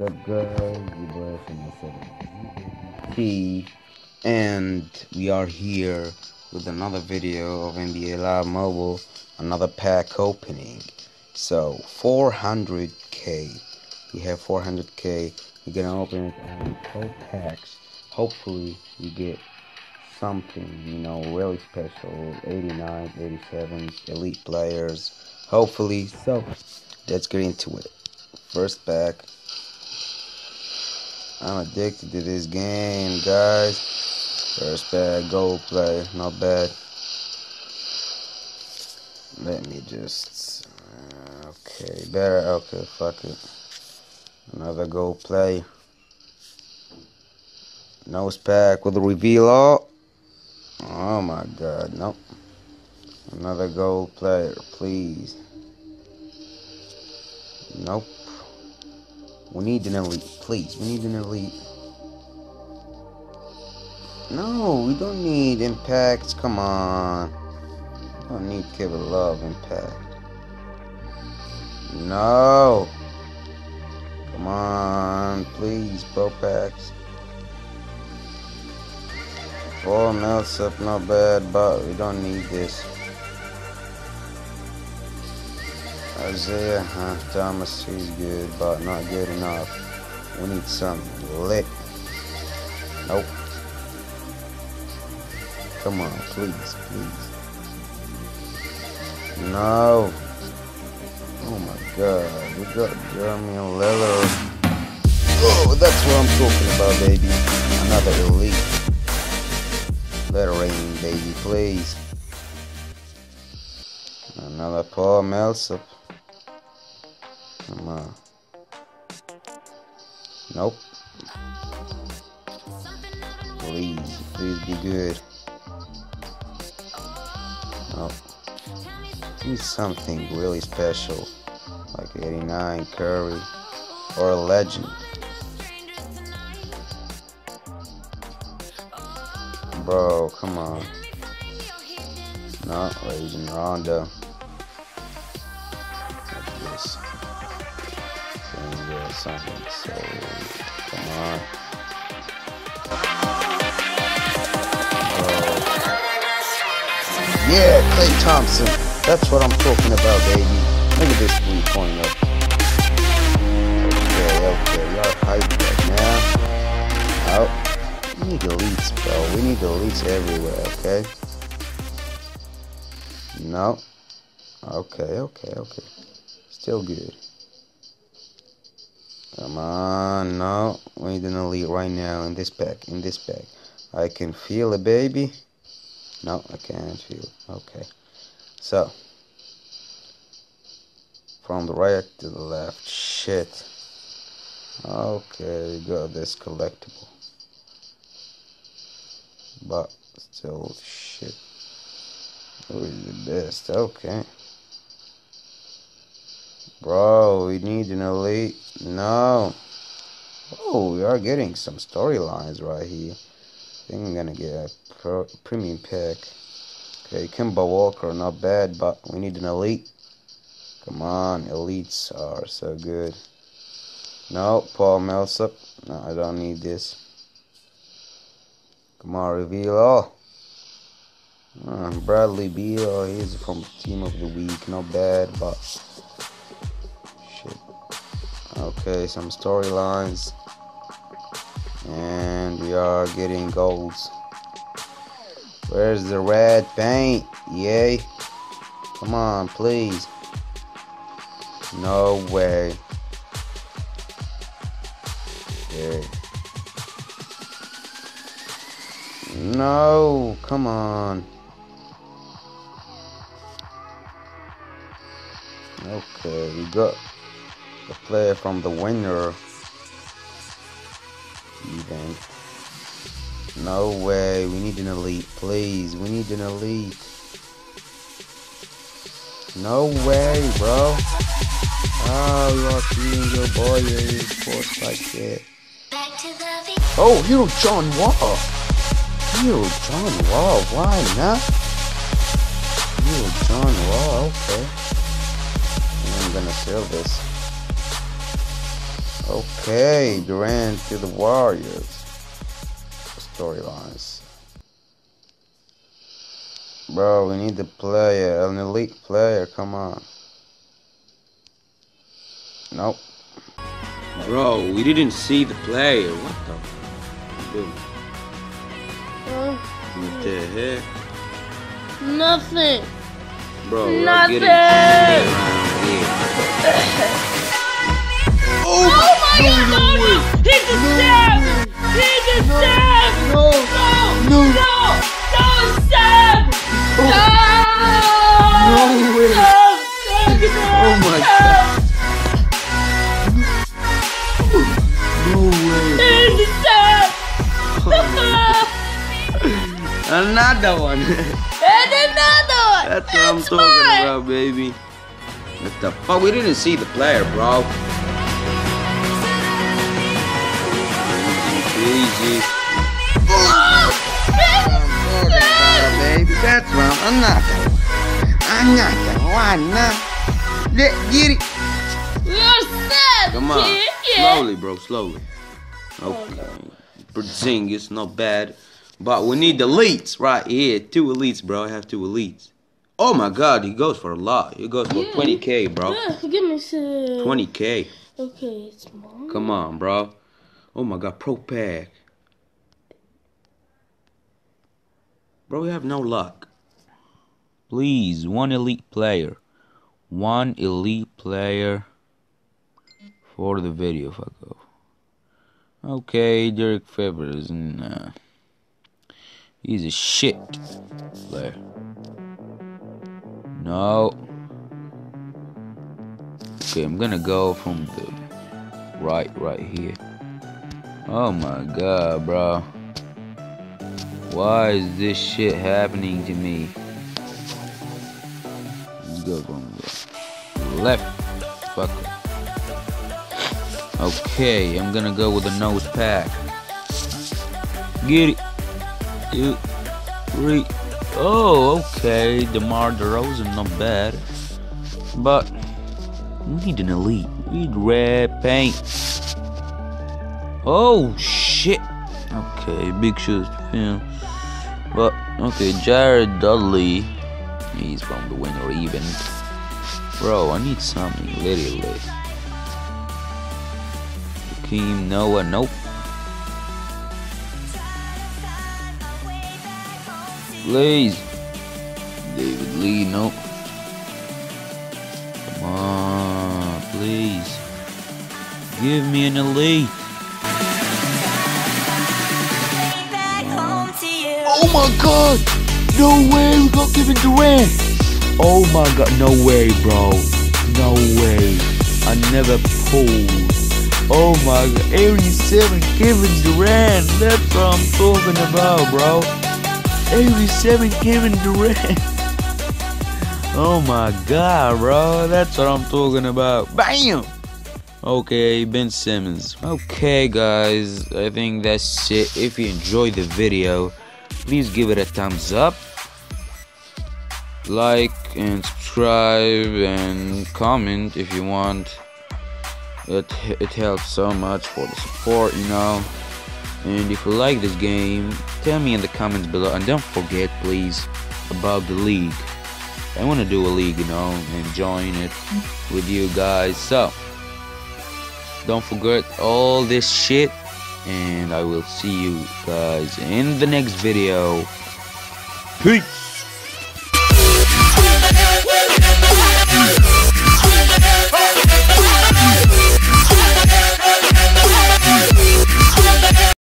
up, guys? You boy from the 7T, and we are here with another video of NBA Live Mobile, another pack opening. So 400k, we have 400k. We're gonna open it on 12 packs. Hopefully, we get something, really special. 89, 87s, elite players. Hopefully, so let's get into it. First pack. I'm addicted to this game, guys. First pack, gold play, not bad. Let me just, okay, better, okay, fuck it. Another gold play. Nose pack with a reveal all. Oh my god, nope. Another gold player, please. Nope. We need an elite, please. We need an elite. No, we don't need impacts. Come on. We don't need Kevin Love impact. No. Come on, please, bro packs. Paul Millsap, not bad, but we don't need this. Isaiah Thomas, he's good, but not good enough. We need something lit. Nope. Come on, please, please. No. Oh my god, we got Jeremy Lillard. Oh, that's what I'm talking about, baby. Another elite. Better rating, baby, please. Another Paul Millsap. Come on. Nope. Please, please be good. Nope. Need something really special, like 89 Curry or a legend. Bro, come on. No, Rajon Rondo. Like this. Something, so come on. Yeah, Klay Thompson. That's what I'm talking about, baby. Look at this 3-pointer. Okay, y'all hyped right now. Oh, we need elites, bro. We need elites everywhere, okay? No. Okay. Still good. Come on, no. We need an elite right now in this pack, I can feel it, baby. No, I can't feel it. Okay. So, from the right to the left. Shit. Okay, got this collectible. But, still, shit. Who is the best? Okay. Bro, we need an elite. No. Oh, we are getting some storylines right here. I think I'm gonna get a premium pack. Okay, Kemba Walker, not bad, but we need an elite. Come on, elites are so good. No, Paul Millsap. No, I don't need this. Come on, reveal all. Bradley Beal, he's from Team of the Week, not bad, but shit. Okay, some storylines. And we are getting golds. Where's the red paint? Yay. Come on, please. No way. Okay. No, come on. Okay, we got the player from the winner event. No way, we need an elite, please. We need an elite. No way, bro. Oh, you are feeding your boy, you sports like that. Oh, Hero John Wall. Hero John Wall, why not? Hero John Wall, okay. I'm gonna sell this. Okay, Durant to the Warriors. Storylines. Bro, we need a player, an elite player, come on. Nope. Bro, we didn't see the player. What the fuck? What the heck? Nothing. Bro, nothing. Oh my god, no! He's a Sam! He's a Sam! No! No! Sam! No! No way! Oh my god! No way! He's a Sam! Another one! And another one! That's what I'm talking about, baby. What the fuck? We didn't see the player, bro. Easy. Oh! Baby, that's wrong. I'm not gonna. Why not? Get it. You're sad, Come on. kid. Slowly, bro. Slowly. Okay. Porzingis, not bad. But we need the elites right here. 2 elites, bro. I have 2 elites. Oh my god, he goes for a lot. He goes for 20K, bro. Yeah, give me some. 20K. Okay, it's mine. Come on, bro. Oh my god, pro pack. Bro, we have no luck. Please, 1 elite player. 1 elite player for the video, fuck off. Okay, Derek Favors. Nah. He's a shit player. No. Okay, I'm gonna go from the right here. Oh my god, bro. Why is this shit happening to me? Let's go from the left. Fuck it. Okay, I'm gonna go with a nose pack. Get it. 2, 3. Oh, okay. DeMar DeRozan, not bad. But we need an elite. We need red paint. Oh shit. Okay, big shoes to fill. But okay, Jared Dudley. He's from the winner even. Bro, I need something literally. Hakeem Noah, nope. Please. David Lee, nope. Come on, please. Give me an elite. Oh my god! No way, we got Kevin Durant! Oh my god, no way, bro. No way. I never pulled. Oh my god, 87 Kevin Durant. That's what I'm talking about, bro. 87 Kevin Durant. Oh my god, bro. That's what I'm talking about. Bam! Okay, Ben Simmons. Okay, guys. I think that's it. If you enjoyed the video, please give it a thumbs up. Like and subscribe and comment if you want. It helps so much for the support, you know. And if you like this game, tell me in the comments below. And don't forget, please, about the league. I want to do a league, you know, and join it with you guys. So, don't forget all this shit. And I will see you guys in the next video. Peace.